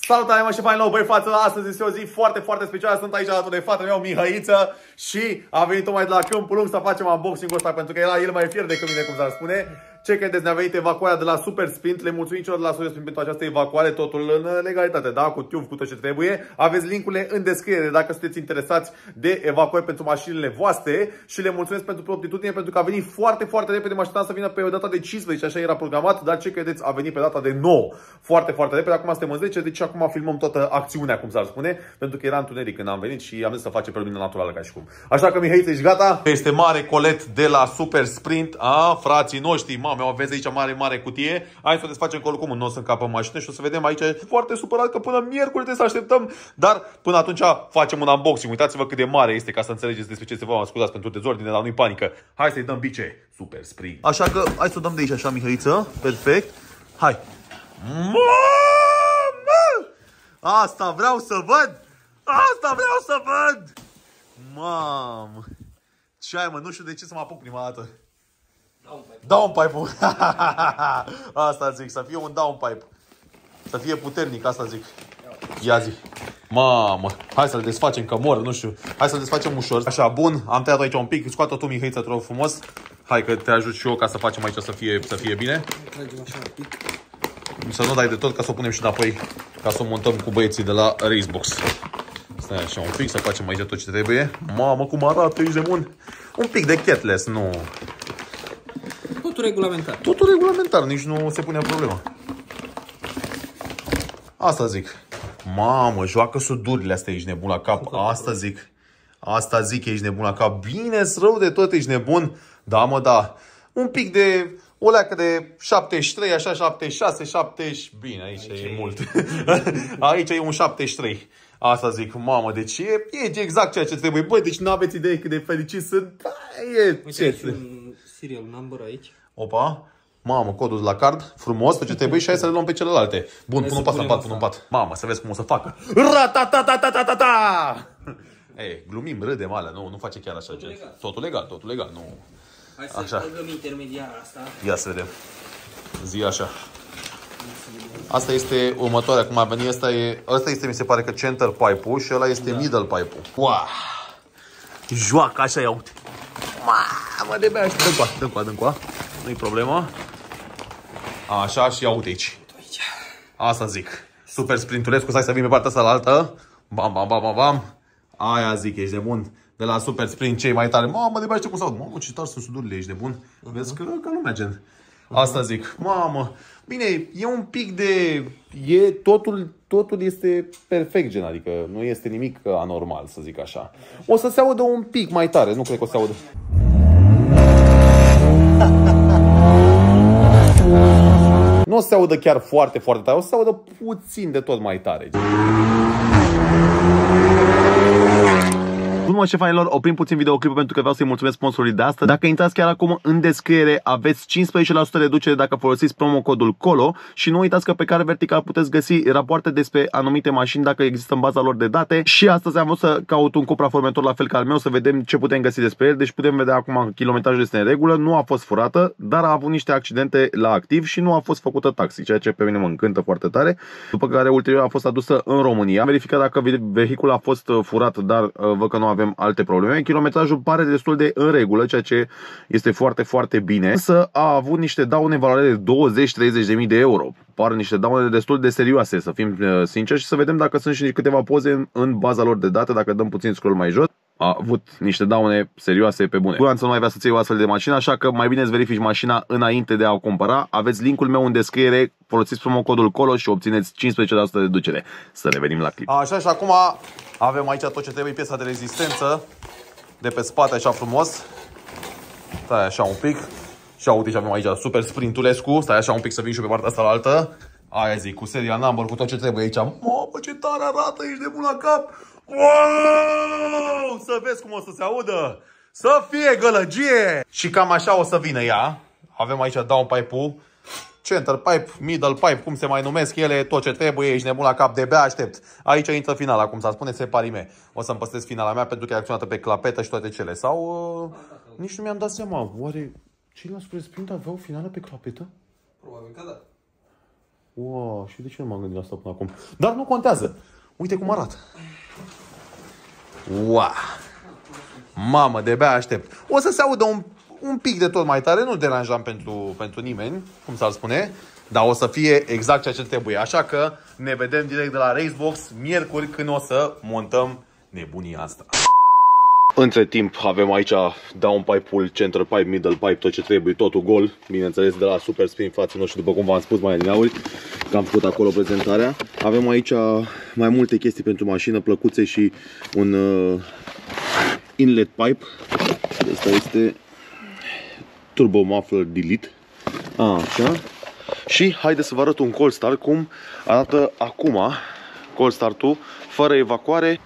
Salutare, mă, și fain nou, băi, față, astăzi este o zi foarte, foarte specială. Sunt aici alături de fata mea, Mihăiță, și a venit tocmai de la Câmpul Lung să facem unboxing-ul ăsta, pentru că el mai fier decât mine, cum s-ar spune. Ce credeți, ne-a venit evacuarea de la Super Sprint. Le mulțumim celor de la Super Sprint pentru această evacuare, totul în legalitate, da? Cu TÜV, cu tot ce trebuie. Aveți linkurile în descriere dacă sunteți interesați de evacuări pentru mașinile voastre. Și le mulțumesc pentru promptitudine, pentru că a venit foarte, foarte repede mașina să vină pe data de 15, așa era programat. Dar ce credeți, a venit pe data de 9. Foarte, foarte repede. Acum suntem în 10, deci acum filmăm toată acțiunea, cum s-ar spune. Pentru că era întuneric când am venit și am zis să facem pe lumină naturală ca și cum. Așa că, Mihăiță, ești gata? Este mare colet de la Super Sprint. Frații noștri, mame, o aveți aici mare cutie. Hai să o desfacem cu oricum, nu o să încapă în mașină și o să vedem aici. Foarte supărat că până miercuri trebuie să așteptăm, dar până atunci facem un unboxing. Uitați-vă cât de mare este, ca să înțelegeți despre ce se va. Scuzați pentru dezordine, dar nu-i panică. Hai să-i dăm bice. Super Sprint. Așa că hai să o dăm de aici așa, Mihăiță. Perfect. Hai. Mamă! Asta vreau să văd. Asta vreau să văd. Mamă. Ce ai, mă? Nu știu de ce să mă apuc prima dată. Downpipe-ul. Asta zic, să fie un downpipe. Să fie puternic, asta zic. Ia zi. Mamă, hai să-l desfacem, că mor, nu știu. Hai să-l desfacem ușor. Așa, bun, am tăiat aici un pic. Scoate-o tu, Mihăiță, te rog frumos. Hai că te ajut și eu ca să facem aici să fie bine. Să nu dai de tot, ca să o punem și înapoi, ca să o montăm cu băieții de la Racebox. Stai așa un pic, să facem aici tot ce trebuie. Mamă, cum arată, ești de bun. Un pic de catless, nu... Totul regulamentar. Totul regulamentar, nici nu se pune problema. Asta zic. Mamă, joacă sudurile astea, ești nebun la cap. Asta zic. Asta zic, ești nebun la cap. Bine-s rău de tot, ești nebun. Da, mă, da. Un pic de... O leacă de 73, așa, 76, 70... Bine, aici e mult. Aici e un 73. Asta zic, mamă, deci e exact ceea ce trebuie. Băi, deci nu aveți idee cât de fericit sunt. Uite, un serial number aici. Opa. Mamă, codul de la card, frumos, tot ce trebuie și hai să le luăm pe celelalte. Bun, pun un pat în pat, pun un pat. Mamă, să vezi cum o să facă. Ra-ta-ta-ta-ta-ta-ta! Ei, glumim, râdem alea, nu face chiar așa. Totul legal, nu. Hai să dăm intermediara asta. Ia să vedem. Zi așa. Asta este următoarea, cum a venit, asta este, mi se pare că center pipe-ul și ăla este middle pipe-ul. Wow! Joacă, așa, ia uite. Mamă, de bea, dă-n coa. Nu-i problemă. Așa, și ia uite aici. Asta zic. Super Sprintulescu, stai să vin pe partea asta la altă. Bam. Aia zic, ești de bun. De la Super Sprint, cei mai tare. Mamă, de bea, știu cum s-aud. Mamă, ce tare sunt sudurile, ești de bun. Vezi că nu merge. Asta zic. Mamă. Bine, e un pic de... Totul este perfect, gen, adică nu este nimic anormal, să zic așa. O să se audă un pic mai tare, nu cred că o să se audă. Nu o să se audă chiar foarte, foarte tare, o să se audă puțin de tot mai tare. Bun, mă, șefainilor, oprim puțin videoclipul pentru că vreau să-i mulțumesc sponsorului de astăzi. Dacă intrați chiar acum în descriere, aveți 15% reducere dacă folosiți promocodul COLO și nu uitați că pe care vertical puteți găsi rapoarte despre anumite mașini dacă există în baza lor de date. Și astăzi am vrut să caut un copraformator la fel ca al meu, să vedem ce putem găsi despre el. Deci putem vedea acum că kilometrajul este în regulă, nu a fost furată, dar a avut niște accidente la activ și nu a fost făcută taxi, ceea ce pe mine mă încântă foarte tare. După care ulterior a fost adusă în România. Am verificat dacă vehiculul a fost furat, dar văd că nu avem alte probleme. Kilometrajul pare destul de în regulă, ceea ce este foarte, foarte bine. Însă a avut niște daune în valoare de 20-30.000 de euro. Par niște daune destul de serioase, să fim sinceri, și să vedem dacă sunt și câteva poze în baza lor de date. Dacă dăm puțin scroll mai jos, a avut niște daune serioase pe bune. Cu să nu mai vrea să-ți iei o astfel de mașină, așa că mai bine îți verifici mașina înainte de a o cumpăra. Aveți linkul meu în descriere, folosiți promocodul COLO și obțineți 15% de reducere. Să revenim la clip. Așa, și acum avem aici tot ce trebuie, piesa de rezistență de pe spate, așa frumos. Stai așa un pic. Și uite, avem aici Super Sprintulescu. Stai așa un pic să vin și pe partea asta la altă. Aia zic, cu serial number, cu tot ce trebuie aici. Mamă, ce tare arată, ești de bun la cap. Wow! Să vezi cum o să se audă. Să fie gălăgie. Și cam așa o să vină ea. Avem aici downpipe-ul, center pipe, middle pipe, cum se mai numesc ele, tot ce trebuie, ești nebun la cap, de bea aștept. Aici intră finala, cum s-ar spune, separime. O să-mi păstrez finala mea pentru că e acționată pe clapetă și toate cele. Sau nici nu mi-am dat seama. Oare cei la Super Sprint aveau finală pe clapetă? Probabil că da. Wow, și de ce nu m-am gândit la asta până acum? Dar nu contează. Uite cum arată. Wow. Mamă, de-abia aștept. O să se audă un pic de tot mai tare, nu deranjam pentru nimeni, cum s-ar spune, dar o să fie exact ceea ce trebuie. Așa că ne vedem direct de la Racebox miercuri când o să montăm nebunia asta. Între timp avem aici down pipe-ul, center pipe, middle pipe, tot ce trebuie, totul gol. Bineînțeles de la Super Spin, frații noștri, după cum v-am spus mai adineauri, că am făcut acolo prezentarea. Avem aici mai multe chestii pentru mașină, plăcuțe și un inlet pipe. Asta este turbo muffler delete. Așa. Și haideți să vă arăt un cold start cum arată acum cold start-ul fără evacuare.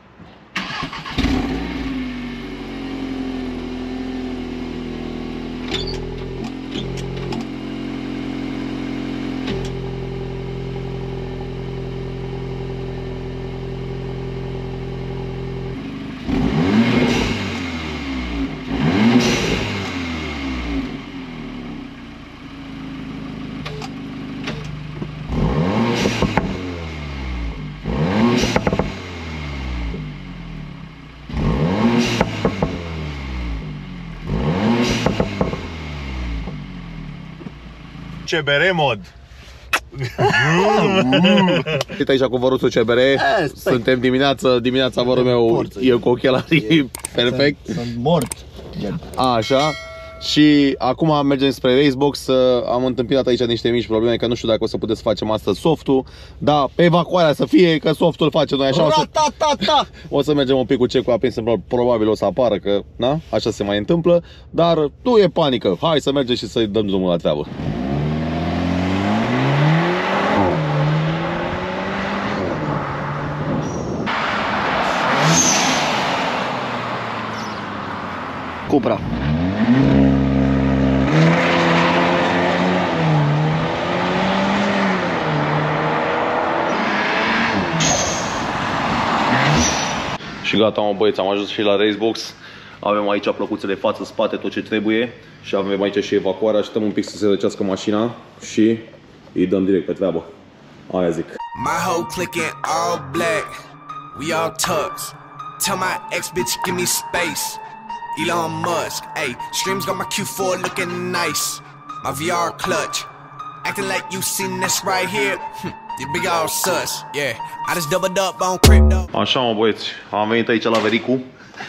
CBR mod. Uite aici cu văruțul CBR. Suntem dimineața vărul meu e cu ochelarii perfect. Sunt mort. Așa. Și acum mergem spre Racebox. Am întâmpinat aici niște mici probleme, că nu știu dacă o să puteți să facem astăzi softul. Da, evacuarea să fie, că softul face noi așa. O să mergem un pic cu cecul aprins, probabil o să apară, că na, așa se mai întâmplă. Dar nu e panică. Hai să mergem și să-i dăm drumul la treabă. Cupra. Și gata, mă băieți, am ajuns și la Racebox. Avem aici plăcuțele față, spate, tot ce trebuie. Și avem aici și evacuarea. Așteptăm un pic să se răcească mașina și îi dăm direct pe treabă. Aia zic. My whole clique in all black. We all tucks. Tell my ex bitch give me space. Elon Musk, ayy. Streams got my Q4 looking nice. My VR clutch. Acting like you seen this right here. You big all sus, yeah. I just doubled up on crypto. Așa, mă băieți, am venit aici la Vericu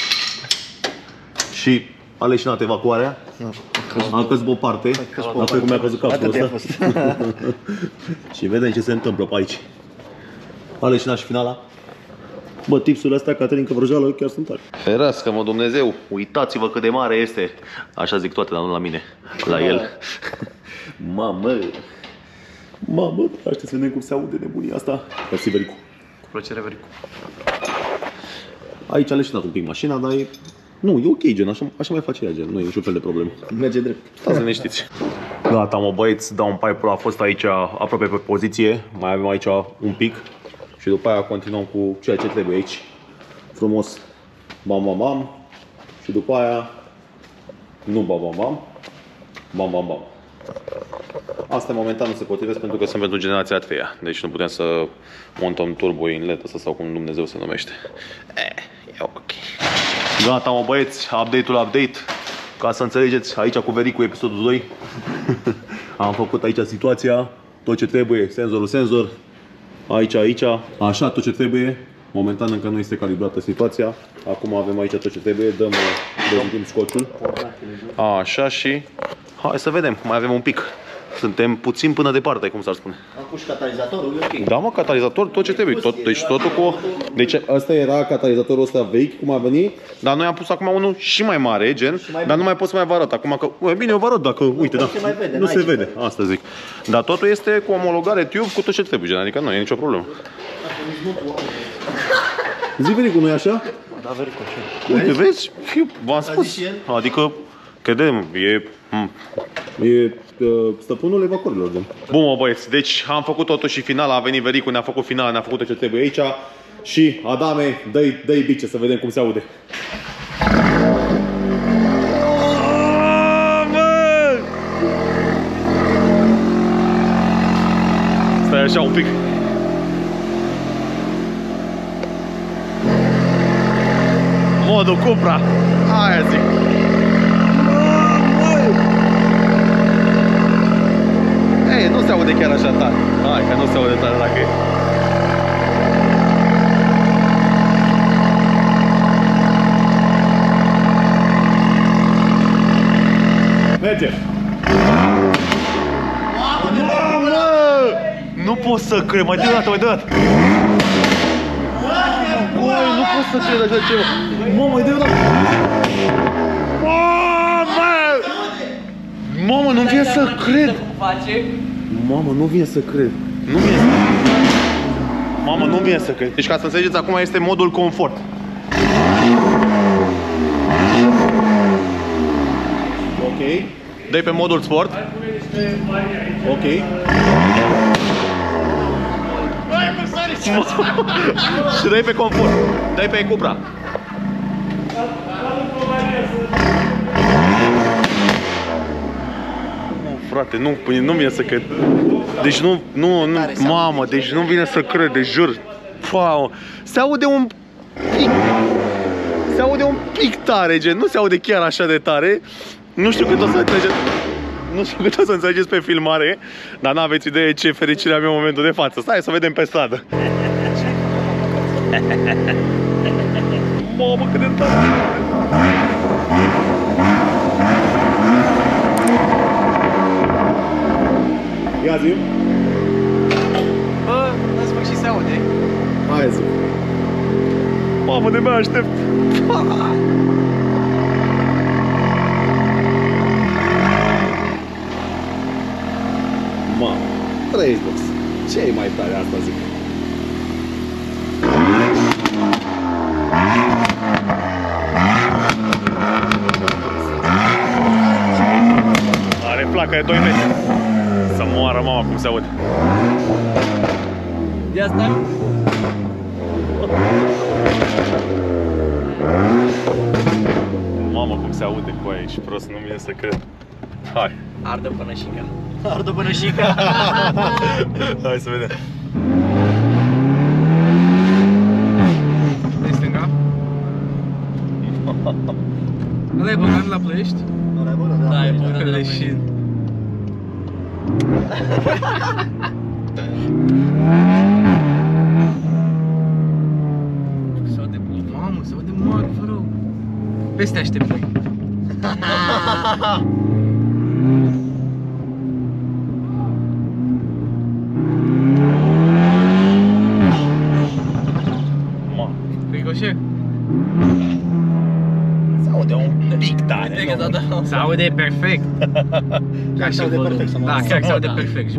și a leșinat evacuarea. Am căzut pe o parte, apoi cum mi-a căzut capul ăsta. Și vedem ce se întâmplă pe aici. A leșinat și finala. Bă, tipsurile astea, Caterinca Vrăjală, chiar sunt tari. Ferească-mă Dumnezeu, uitați-vă cât de mare este. Așa zic toate, dar nu la mine, la el. Mamă! Mamă, aștept să vedem cum se aude nebunia asta. Mersi, Vericu. Cu plăcere, Vericu. Aici a leșinat un pic mașina, dar e... Nu, e ok, gen, așa mai face ea, gen, nu e niciun fel de problemă. Merge drept. Stați liniștiți. Gata, mă băieți, down pipe-ul a fost aici aproape pe poziție. Mai avem aici un pic. Și după aia continuăm cu ceea ce trebuie aici. Frumos. Bam, bam, bam. Și după aia... Nu bam, bam, bam. Bam, bam, bam. Astea momentan nu se potrivesc pentru că sunt pentru generația a treia. Deci nu putem să montăm turbo inlet ăsta sau cum Dumnezeu se numește. E ok. Gata, mă băieți, update. Ca să înțelegeți, aici cu Vericu episodul 2. Am făcut aici situația, tot ce trebuie, senzor. Aici, așa tot ce trebuie. Momentan încă nu este calibrată situația. Acum avem aici tot ce trebuie, dăm scotchul. Așa și hai să vedem, mai avem un pic. Suntem puțin până departe, cum s-ar spune. Am pus catalizatorul, e ok. Da, mă, catalizator, tot ce trebuie. Deci totul cu... Deci ăsta era catalizatorul ăsta vechi, cum a venit. Dar noi am pus acum unul și mai mare, gen. Dar nu mai pot să mai vă arăt. Acum că... Bine, eu vă arăt dacă... Uite, da. Nu se vede, asta zic. Dar totul este cu omologare tube, cu tot ce trebuie, gen. Adică nu e nicio problemă. Zi, Vericu, nu e așa? Da, Vericu, ce? Uite, vezi? V-am spus. Adică, credem, e stăpânul evacuărilor. Bun, mă băieți, deci am făcut totul și final, a venit Vericu, ne-a făcut final, ne-a făcut tot ce trebuie aici. Și Adame, dă-i bice să vedem cum se aude. așa un pic. Modul Cupra. Aia zic. Ei, nu se aude chiar așa tare. Hai că nu se aude tare dacă e. Merge! Mamă! Nu pot să cred, mai dă o dată, mai dă o dată! Băi, nu pot să cred așa ceva! Mamă, mai dă o dată! Mamă, nu vine să cred! Mamă, nu vine să cred! Nu vine să cred! Mamă, nu vine să cred! Deci ca să înțelegeți, acum este modul confort. Ok. Dai pe modul sport. Ok. Și dai pe confort. Dai pe Cupra. Frate, nu vine să cred. Deci nu, mamă, deci nu vine să cred, de jur. Wow. Se aude un pic. Se aude un pic tare, gen, nu se aude chiar așa de tare. Nu știu cât o să înțelegeți. Nu știu cât o să înțelegeți pe filmare, dar n-aveți idee ce fericire am eu în momentul de față. Stai să vedem pe stradă. Mamă, cât de tare! Ia zi. Bă, în sfârșit se aude. Hai zi. Mamă, de-abia aștept. Mamă, trăiești, box. Ce e mai tare asta, zic? Are placa de 2 metri. Să moară mama cum se aude. De asta? Mamă cum se aude cu aia, și prost, nu vine să cred. Hai. Ardă pânășica. Ardă pânășica. Hai să vedem. De stânga. Ăla e băgat la Ploiești? Da, e băgat de leșin. Se aude, mamă, se aude mare, fără. Peste așteptări. Ricoșe? Se aude un pic tare. Se aude perfect. Chiar se aude perfect. Da, chiar se aude perfect.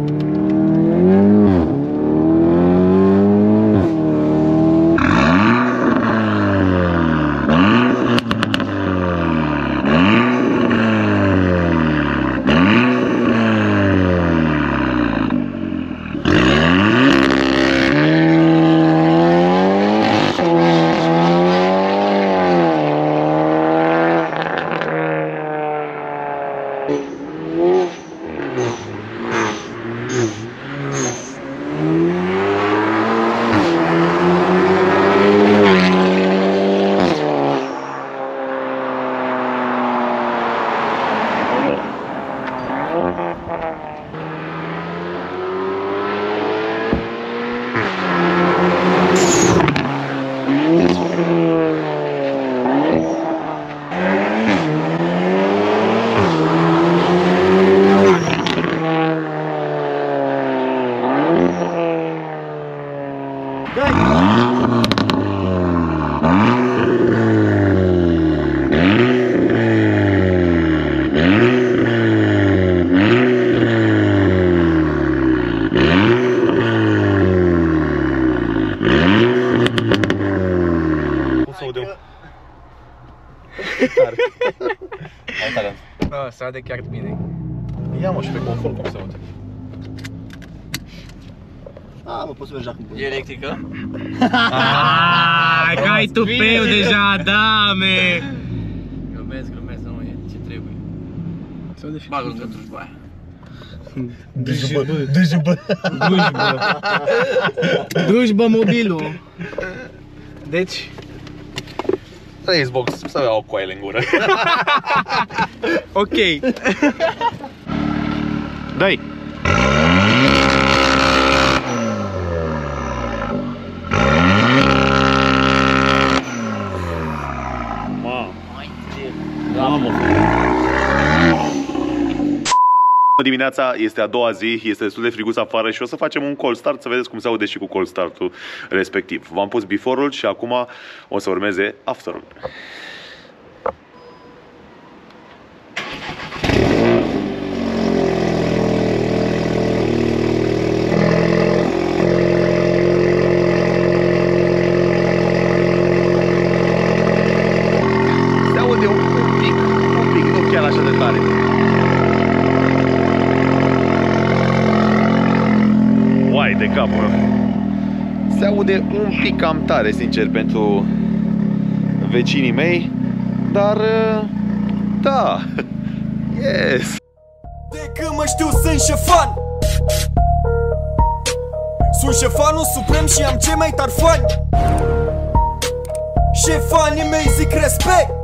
Da, se aude chiar bine. Ia mă și pe confort cum se aude. A, mă, poți să mergi acum. E electrică? Aaaa, că ai tupeu deja, da, me! Glumesc, nu e ce trebuie. Se aude și Bagă-l într-o aia. Drujbă mobilul. Deci, Xbox, să iau coaile în gură. ok. Dai! Dimineața este a doua zi, este destul de friguț afară și o să facem un cold start să vedeți cum se aude și cu cold start-ul respectiv. V-am pus before-ul și acum o să urmeze after-ul. Se aude un pic, nu chiar așa de tare. Uai de capul. Se aude un pic cam tare, sincer, pentru vecinii mei, dar da, yes. De când mă știu sunt șefan. Sunt șefanul suprem și am cei mai tari fani. Șefanii mei zic respect.